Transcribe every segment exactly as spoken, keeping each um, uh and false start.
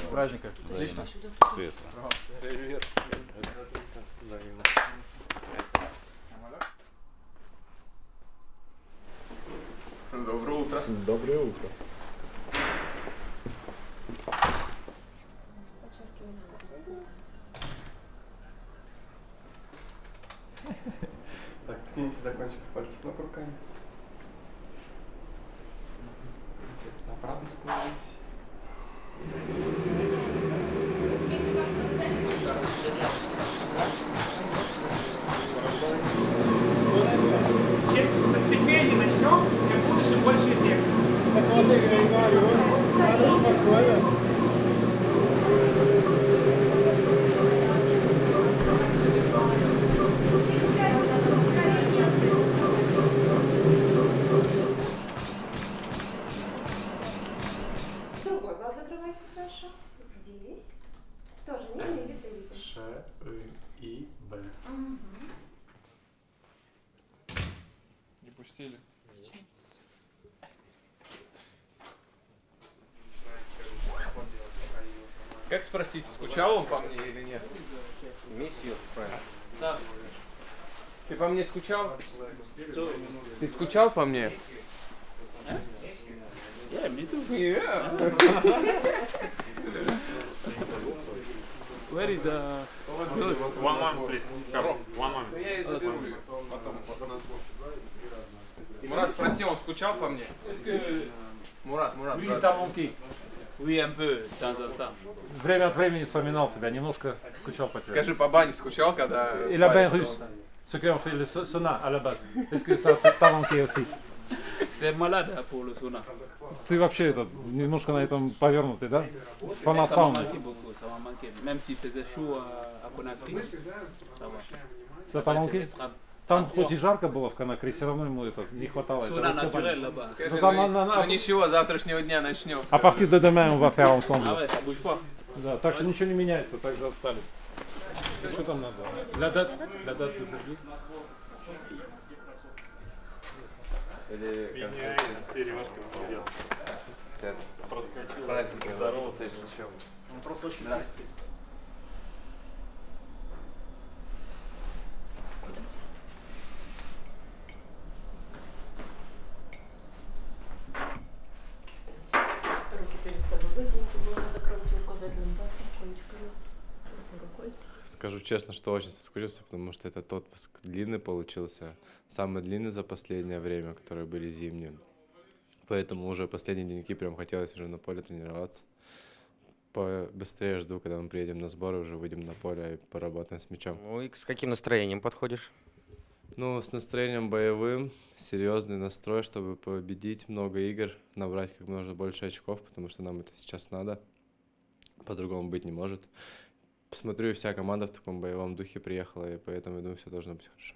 праздника. Отлично. Привет. Привет. Доброе утро. Доброе утро. Так, прикиньте до кончиков пальцев ног руками. Направо становитесь. Чем постепенно начнем, тем больше и больше эффект. Другой глаз закрывайте хорошо. Здесь. Тоже нижний, если видите. Ш, И, И, Б. Угу. Не пустили. Как спросить, скучал он по мне или нет? Миссию, правильно. Стас, ты по мне скучал? Ты скучал по мне? Yeah, me too. Yeah. Where is uh, One moment, please. Come, one moment. Я ее заберу потом. Мурат, спроси, он скучал по мне? Мурат, Мурат. Oui, брат. t'as manqué. oui, un peu, de temps en temps. Время от времени вспоминал тебя, немножко скучал по тебе. Скажи, по бане скучал, когда... Et la bain парень russe, целовал? ceux qui ont fait le sa- sauna à la base, est-ce que ça t'a manqué aussi? C'est malade hein, pour le sauna. Ты вообще этот, немножко на этом повернутый, да? Фанат Ça m'a сауны. manqué beaucoup, ça m'a manqué. Même s'il faisait chaud à, à Conakry, ça va. Ça t'a manqué? trente. Там хоть и жарко было в Конакри, все равно ему это не хватало. этого Sauna расстояния. naturel là-bas. Скажи, Ну, там ну, на- на- ну ничего, завтрашнего дня начнем. À partir de demain, on va faire ensemble. Ah ouais, ça bouge pas. Да, так что ничего не меняется, так же остались. Что там надо? La date, la date d'aujourd'hui. Праздник здороваться или ничего. Он просто очень нравится. Руки перед собой вытяните, голову закройте указательным пальцем, кончиками, рукой. Скажу честно, что очень соскучился, потому что этот отпуск длинный получился. Самый длинный за последнее время, которые были зимние. Поэтому уже последние деньки прям хотелось уже на поле тренироваться. Быстрее жду, когда мы приедем на сборы, уже выйдем на поле и поработаем с мячом. Ну и с каким настроением подходишь? Ну, с настроением боевым, серьезный настрой, чтобы победить много игр, набрать как можно больше очков, потому что нам это сейчас надо. По-другому быть не может. Посмотрю, вся команда в таком боевом духе приехала, и поэтому, я думаю, все должно быть хорошо.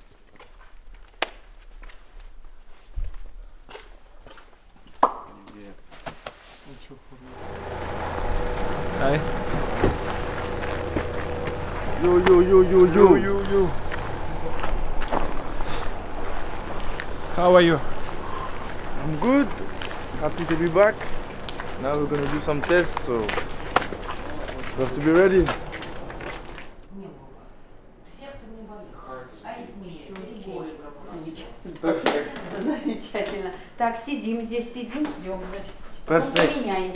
Hi. Yo, yo, yo, yo, yo, yo, yo. How are you? I'm good. Happy to be back. Now we're gonna do some tests, so we have to be ready. Сердце не болит. Аритмия. Замечательно. Так, сидим здесь, сидим, ждем, значит. Perfect. Меняемся.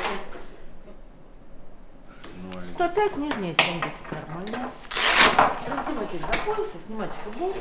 сто пять, нижняя семьдесят, нормально. Раздевайтесь до пояса, снимайте футболку.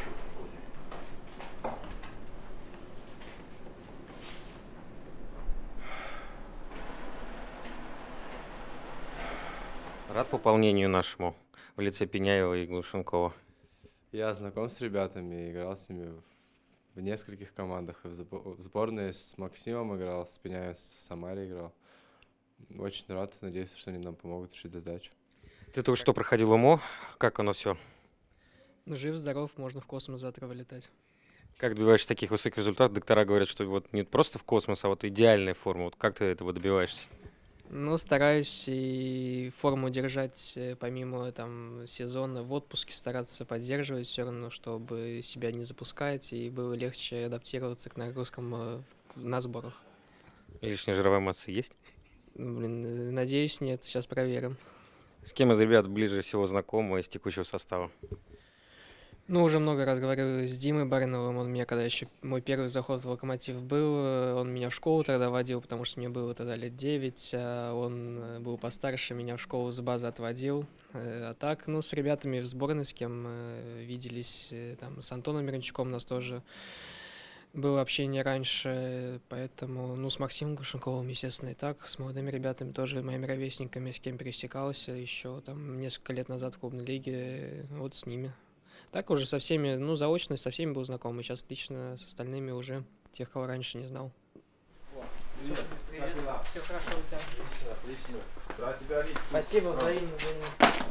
Рад пополнению нашему в лице Пеняева и Глушенкова. Я знаком с ребятами, играл с ними в, в нескольких командах. И в, забо- в сборной с Максимом играл, с Пеняевым в Самаре играл. Очень рад, надеюсь, что они нам помогут решить задачу. Ты только что проходил УМО. Как оно все? Ну, жив, здоров, можно в космос завтра вылетать. Как добиваешься таких высоких результатов? Доктора говорят, что вот не просто в космос, а вот идеальная форма. Вот как ты этого добиваешься? Ну, стараюсь и форму держать э, помимо там сезона в отпуске, стараться поддерживать все равно, чтобы себя не запускать и было легче адаптироваться к нагрузкам э, в- на сборах. Лишняя жировая масса есть? Блин, надеюсь, нет. Сейчас проверим. С кем из ребят ближе всего знакомы из текущего состава? Ну, уже много раз говорил с Димой Бариновым. Он меня, когда еще мой первый заход в Локомотив был, он меня в школу тогда водил, потому что мне было тогда лет девять, а он был постарше, меня в школу с базы отводил. А так, ну, с ребятами в сборной, с кем виделись, там, с Антоном Мирончуком у нас тоже было общение раньше, поэтому, ну, с Максимом Гушенковым, естественно, и так, с молодыми ребятами, тоже моими ровесниками, с кем пересекался еще там несколько лет назад в клубной лиге, вот с ними. Так уже со всеми, ну, заочно со всеми был знаком, и сейчас лично с остальными уже, тех, кого раньше не знал. Привет. Все хорошо у тебя. Отлично, отлично. Спасибо, взаимно, взаимно.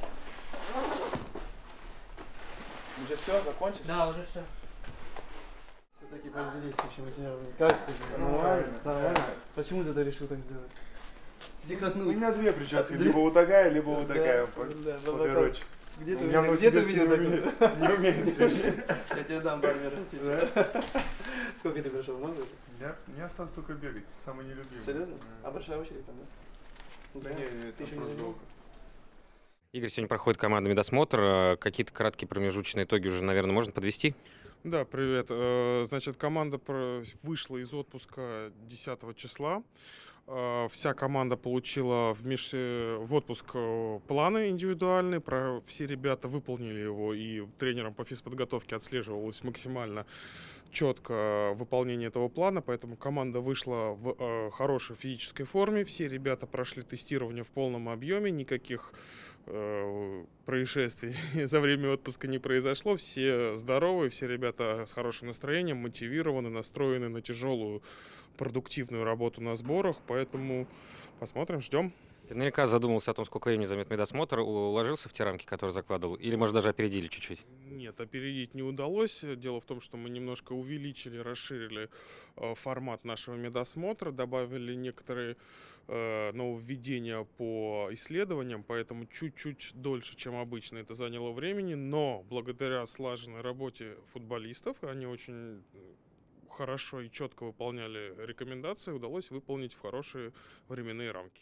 Уже все, закончилось? Да, уже все. Все-таки поделись, чем у тебя. Как ты? Нормально? Нормально? Почему ты решил так сделать? У меня две прически, либо вот такая, либо вот такая. Покороче. Где ты увидел, где ты увидел такую? Не умеет смешить. Я тебе дам пару раз. Сколько ты прошел? Много? Мне осталось только бегать, самый нелюбимый. Серьезно? А большая очередь там, да? Да нет, ты еще не долго. Игорь, сегодня проходит командный медосмотр. Какие-то краткие промежуточные итоги уже, наверное, можно подвести? Да, привет. Значит, команда вышла из отпуска десятого числа. Вся команда получила в, меж... в отпуск планы индивидуальные. Про... Все ребята выполнили его, и тренером по физподготовке отслеживалось максимально четко выполнение этого плана. Поэтому команда вышла в э, хорошей физической форме. Все ребята прошли тестирование в полном объеме. Никаких э, происшествий за время отпуска не произошло. Все здоровые, все ребята с хорошим настроением, мотивированы, настроены на тяжелую продуктивную работу на сборах, поэтому посмотрим, ждем. Ты наверняка задумался о том, сколько времени займет медосмотр, уложился в те рамки, которые закладывал, или, может, даже опередили чуть-чуть? Нет, опередить не удалось. Дело в том, что мы немножко увеличили, расширили э, формат нашего медосмотра, добавили некоторые э, нововведения по исследованиям, поэтому чуть-чуть дольше, чем обычно, это заняло времени, но благодаря слаженной работе футболистов, они очень хорошо и четко выполняли рекомендации, удалось выполнить в хорошие временные рамки.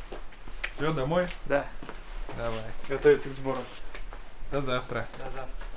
Все, домой? Да. Давай. Готовиться к сборам. До завтра. До завтра.